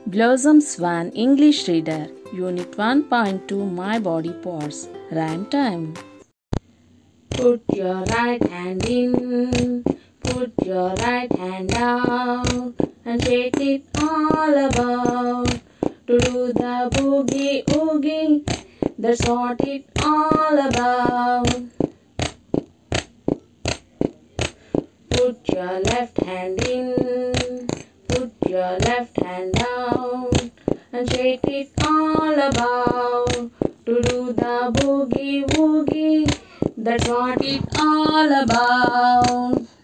Blossom Swan English Reader Unit 1.2 My Body Parts Rhyme Time. Put your right hand in, put your right hand out, and shake it all about. To do the boogie oogie, that's what it all about. Put your left hand in, put your left hand out, and shake it all about. To do the boogie woogie, that's what it all about.